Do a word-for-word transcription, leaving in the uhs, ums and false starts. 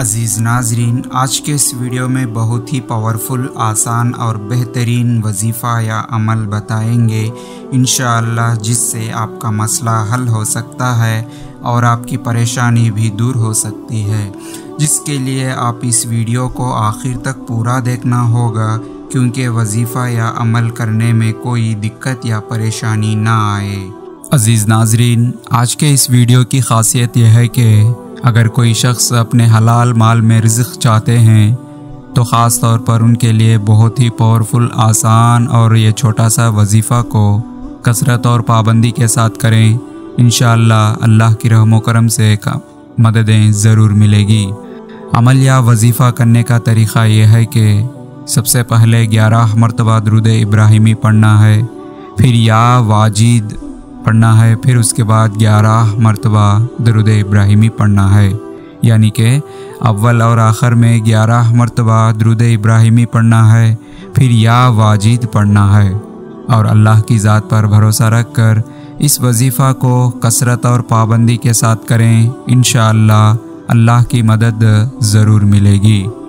अज़ीज़ नाज़रीन, आज के इस वीडियो में बहुत ही पावरफुल, आसान और बेहतरीन वजीफ़ा या अमल बताएंगे इंशाअल्लाह, जिससे आपका मसला हल हो सकता है और आपकी परेशानी भी दूर हो सकती है। जिसके लिए आप इस वीडियो को आखिर तक पूरा देखना होगा, क्योंकि वजीफ़ा या अमल करने में कोई दिक्कत या परेशानी ना आए। अज़ीज़ नाज़रीन, आज के इस वीडियो की ख़ासियत यह है कि अगर कोई शख्स अपने हलाल माल में रिज़्क़ चाहते हैं तो ख़ास तौर पर उनके लिए बहुत ही पावरफुल, आसान और ये छोटा सा वजीफ़ा को कसरत और पाबंदी के साथ करें। इंशाअल्लाह अल्लाह की रहमो करम से मददें ज़रूर मिलेगी। अमल या वजीफ़ा करने का तरीक़ा यह है कि सबसे पहले ग्यारह मरतबा दुरूद इब्राहिमी पढ़ना है, फिर या वाजिद पढ़ना है, फिर उसके बाद ग्यारह मरतबा दुरूद इब्राहिमी पढ़ना है। यानी कि अव्वल और आखिर में ग्यारह मरतबा दुरूद इब्राहिमी पढ़ना है, फिर या वाजिद पढ़ना है। और अल्लाह की ज़ात पर भरोसा रख कर इस वजीफ़ा को कसरत और पाबंदी के साथ करें। इंशाअल्लाह अल्लाह की मदद ज़रूर मिलेगी।